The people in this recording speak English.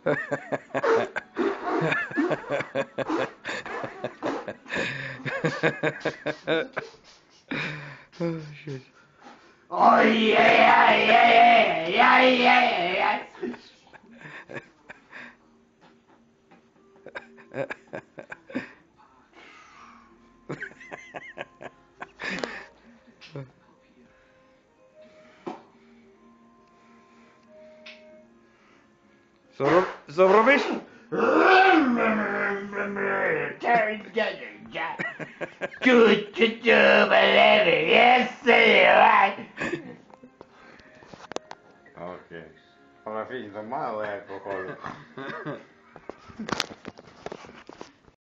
Oh, shit. Oh yeah, yeah, yeah, yeah, yeah, yeah. So Ramesh, Yes, sir. Okei. Olen 5 maalle koko